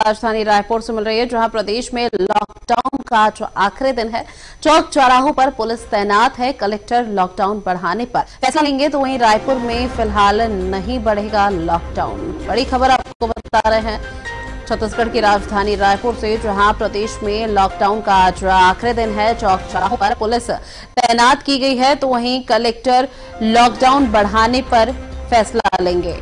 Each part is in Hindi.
राजधानी रायपुर से मिल रही है, जहां प्रदेश में लॉकडाउन का जो आखिरी दिन है, चौक चौराहों पर पुलिस तैनात है। कलेक्टर लॉकडाउन बढ़ाने पर फैसला लेंगे, तो वहीं रायपुर में फिलहाल नहीं बढ़ेगा लॉकडाउन। बड़ी खबर आपको बता रहे हैं छत्तीसगढ़ की राजधानी रायपुर से, जहां प्रदेश में लॉकडाउन का आज आखिरी दिन है, चौक चौराहों पर पुलिस तैनात की गई है, तो वहीं कलेक्टर लॉकडाउन बढ़ाने पर फैसला लेंगे।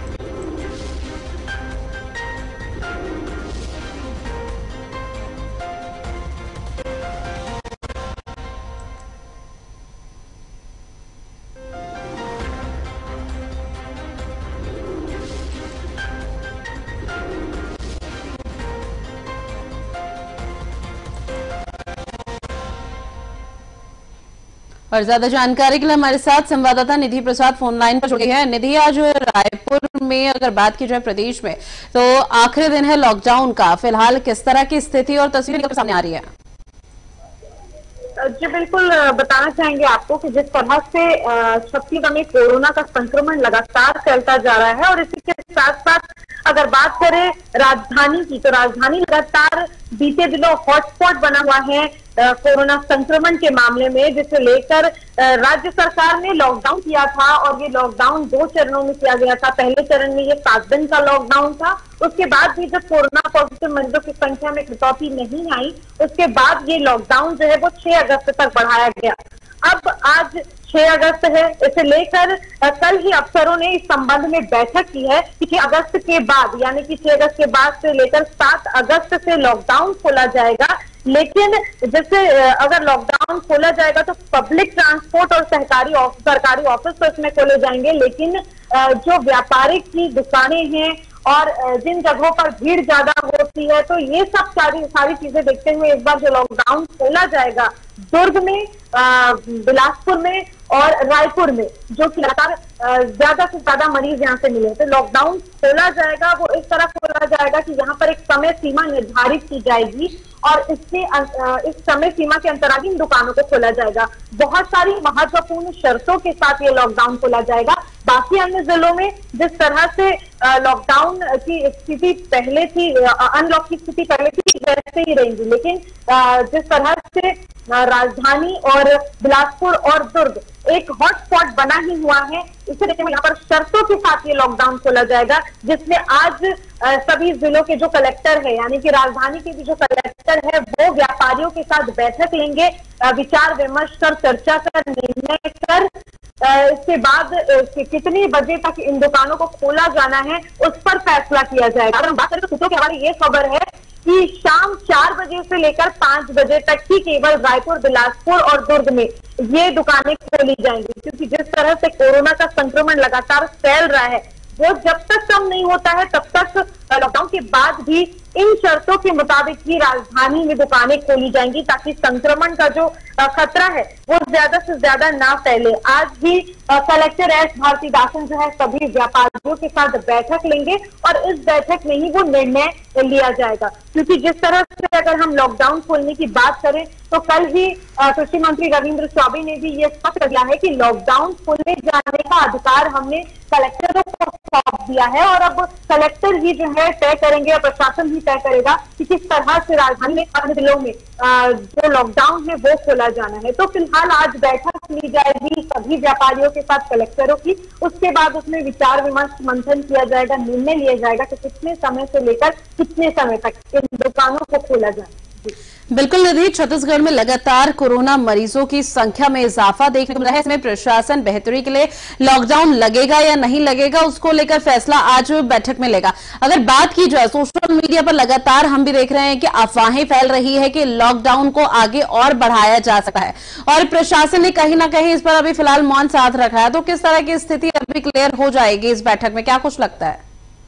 और ज्यादा जानकारी के लिए हमारे साथ संवाददाता निधि प्रसाद फोन लाइन पर जुड़ी है। निधि, आज रायपुर में अगर बात की जाए प्रदेश में, तो आखिरी दिन है लॉकडाउन का, फिलहाल किस तरह की स्थिति और तस्वीर सामने आ रही है? जी बिल्कुल, बताना चाहेंगे आपको कि जिस तरह से छत्तीसगढ़ में कोरोना का संक्रमण लगातार फैलता जा रहा है, और इसी के साथ साथ अगर बात करें राजधानी की, तो राजधानी लगातार बीते दिनों हॉटस्पॉट बना हुआ है कोरोना संक्रमण के मामले में, जिसे लेकर राज्य सरकार ने लॉकडाउन किया था, और ये लॉकडाउन 2 चरणों में किया गया था। पहले चरण में ये 7 दिन का लॉकडाउन था, उसके बाद भी जब कोरोना पॉजिटिव मरीजों की संख्या में कटौती नहीं आई, उसके बाद ये लॉकडाउन जो है वो 6 अगस्त तक बढ़ाया गया। अब आज 6 अगस्त है, इसे लेकर कल ही अफसरों ने इस संबंध में बैठक की है कि 6 अगस्त के बाद, यानी कि 6 अगस्त के बाद से लेकर 7 अगस्त से लॉकडाउन खोला जाएगा। लेकिन जैसे अगर लॉकडाउन खोला जाएगा तो पब्लिक ट्रांसपोर्ट और सरकारी ऑफिस तो इसमें खोले जाएंगे, लेकिन जो व्यापारिक की दुकानें हैं और जिन जगहों पर भीड़ ज्यादा होती है, तो ये सब सारी चीजें देखते हुए इस बार जो लॉकडाउन खोला जाएगा, दुर्ग में, बिलासपुर में और रायपुर में, जो कि लगातार ज्यादा से ज्यादा मरीज यहाँ से मिले, तो लॉकडाउन खोला जाएगा। वो इस तरह खोला जाएगा कि यहाँ पर एक समय सीमा निर्धारित की जाएगी, और इस समय सीमा के अंतराल इन दुकानों को खोला जाएगा। बहुत सारी महत्वपूर्ण शर्तों के साथ ये लॉकडाउन खोला जाएगा। बाकी अन्य जिलों में जिस तरह से लॉकडाउन की स्थिति पहले थी, अनलॉक की स्थिति पहले थी, वैसे ही रहेंगी, लेकिन जिस तरह से राजधानी और बिलासपुर और दुर्ग एक हॉटस्पॉट बना ही हुआ है, इसे देखते हुए यहाँ पर शर्तों के साथ ये लॉकडाउन खोला जाएगा, जिसमें आज सभी जिलों के जो कलेक्टर है, यानी कि राजधानी के भी जो कलेक्टर है, वो व्यापारियों के साथ बैठक लेंगे, विचार विमर्श कर, चर्चा कर, निर्णय कर, इसके बाद कितनी बजे तक इन दुकानों को खोला जाना है, उस पर फैसला किया जाएगा। अगर हम बात करें तो सूत्रों के हवाले ये खबर है कि शाम 4 बजे से लेकर 5 बजे तक ही केवल रायपुर, बिलासपुर और दुर्ग में ये दुकानें खोली जाएंगी, क्योंकि जिस तरह से कोरोना का संक्रमण लगातार फैल रहा है, वो जब तक कम नहीं होता है तब तक लॉकडाउन के बाद भी इन शर्तों के मुताबिक ही राजधानी में दुकानें खोली जाएंगी, ताकि संक्रमण का जो खतरा है वो ज्यादा से ज्यादा ना फैले। आज भी कलेक्टर एस भारतीदासन जो है सभी व्यापारियों के साथ बैठक लेंगे, और इस बैठक में ही वो निर्णय लिया जाएगा, क्योंकि जिस तरह से अगर हम लॉकडाउन खोलने की बात करें, तो कल ही कृषि मंत्री रविंद्र चौबे ने भी ये स्पष्ट कर दिया है कि लॉकडाउन खोलने जाने का अधिकार हमने कलेक्टरों को सौंप दिया है, और अब कलेक्टर ही जो है तय करेंगे, और प्रशासन भी तय करेगा कि किस तरह से राजधानी में अन्य जिलों में जो लॉकडाउन है वो खोला जाना है। तो फिलहाल आज बैठक ली जाएगी सभी व्यापारियों के साथ, कलेक्टरों की, उसके बाद उसमें विचार विमर्श मंथन किया जाएगा, निर्णय लिया जाएगा कि कितने समय से लेकर कितने समय तक इन दुकानों को खोला जाए। बिल्कुल निधि, छत्तीसगढ़ में लगातार कोरोना मरीजों की संख्या में इजाफा देखने को मिला है। इसमें प्रशासन बेहतरी के लिए लॉकडाउन लगेगा या नहीं लगेगा, उसको लेकर फैसला आज बैठक में लेगा। अगर बात की जाए, सोशल मीडिया पर लगातार हम भी देख रहे हैं कि अफवाहें फैल रही है कि लॉकडाउन को आगे और बढ़ाया जा सकता है, और प्रशासन ने कहीं ना कहीं इस पर अभी फिलहाल मौन साध रखा है। तो किस तरह की स्थिति अभी क्लियर हो जाएगी इस बैठक में, क्या कुछ लगता है?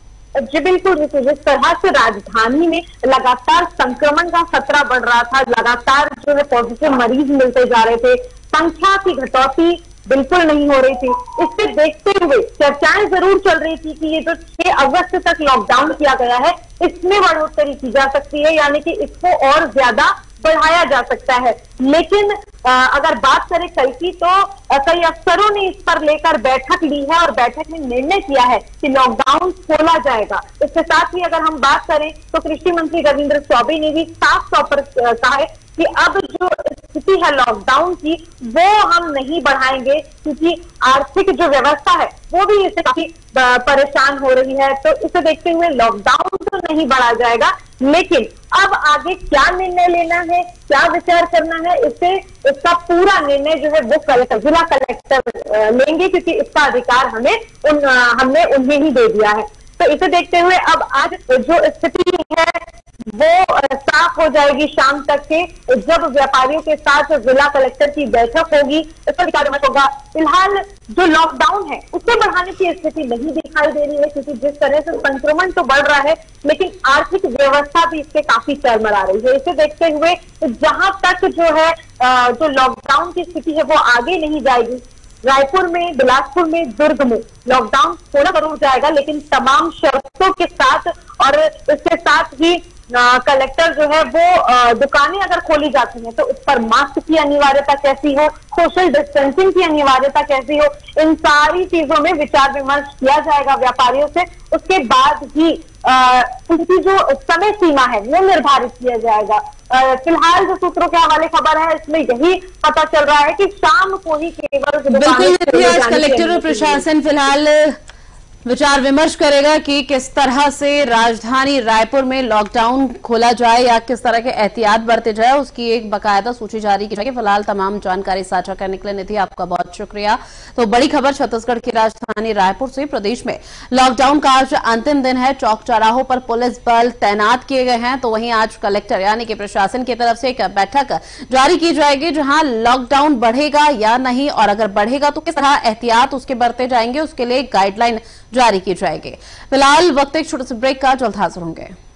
जी बिल्कुल, जिस तरह से राजधानी में लगातार संक्रमण का खतरा बढ़ रहा था, लगातार जो है पॉजिटिव मरीज मिलते जा रहे थे, संख्या की घटौती बिल्कुल नहीं हो रही थी। इससे देखते हुए चर्चाएं जरूर चल रही थी कि ये जो 6 अगस्त तक लॉकडाउन किया गया है, इसमें बढ़ोतरी की जा सकती है, यानी कि इसको और ज्यादा बढ़ाया जा सकता है। लेकिन अगर बात करें कल की, तो कई अफसरों ने इस पर लेकर बैठक ली है और बैठक में निर्णय किया है कि लॉकडाउन खोला जाएगा। इसके साथ ही अगर हम बात करें तो कृषि मंत्री रविंद्र चौबे ने भी साफ तौर पर कहा है कि अब जो स्थिति है लॉकडाउन की वो हम नहीं बढ़ाएंगे, क्योंकि आर्थिक जो व्यवस्था है वो भी इससे काफी परेशान हो रही है। तो इसे देखते हुए लॉकडाउन तो नहीं बढ़ाया जाएगा, लेकिन अब आगे क्या निर्णय लेना है, क्या विचार करना है, इसका पूरा निर्णय जो है वो जिला कलेक्टर लेंगे, क्योंकि इसका अधिकार हमने उन्हें ही दे दिया है। तो इसे देखते हुए अब आज जो स्थिति है वो साफ हो जाएगी शाम तक के, जब व्यापारियों के साथ जिला कलेक्टर की बैठक होगी, इस पर विचार विमर्श होगा। फिलहाल जो लॉकडाउन है उसे बढ़ाने की स्थिति नहीं दिखाई दे रही है, क्योंकि जिस तरह से संक्रमण तो बढ़ रहा है लेकिन आर्थिक व्यवस्था भी इसके काफी चरमरा रही है। इसे देखते हुए जहां तक जो है जो लॉकडाउन की स्थिति है वो आगे नहीं जाएगी। रायपुर में, बिलासपुर में, दुर्ग में लॉकडाउन थोड़ा जरूर जाएगा, लेकिन तमाम शर्तों के साथ, और इसके साथ ही कलेक्टर जो है वो दुकानें अगर खोली जाती हैं तो उस पर मास्क की अनिवार्यता कैसी हो, सोशल डिस्टेंसिंग की अनिवार्यता कैसी हो, इन सारी चीजों में विचार विमर्श किया जाएगा व्यापारियों से। उसके बाद ही उनकी जो समय सीमा है वो निर्धारित किया जाएगा। फिलहाल जो सूत्रों के हवाले खबर है इसमें यही पता चल रहा है कि शाम को ही केवल कलेक्टर और प्रशासन फिलहाल विचार विमर्श करेगा कि किस तरह से राजधानी रायपुर में लॉकडाउन खोला जाए या किस तरह के एहतियात बरते जाए, उसकी एक बकायदा सूची जारी की जाएगी। फिलहाल तमाम जानकारी साझा करने के लिए निधि आपका बहुत शुक्रिया। तो बड़ी खबर छत्तीसगढ़ की राजधानी रायपुर से, प्रदेश में लॉकडाउन का आज अंतिम दिन है। चौक चौराहों पर पुलिस बल तैनात किए गए हैं। तो वहीं आज कलेक्टर यानी कि प्रशासन की तरफ से एक बैठक जारी की जाएगी, जहां लॉकडाउन बढ़ेगा या नहीं, और अगर बढ़ेगा तो किस तरह एहतियात उसके बरते जाएंगे, उसके लिए गाइडलाइन जारी की जाएगी। फिलहाल वक्त एक छोटे से ब्रेक का, जल्द हाजिर होंगे।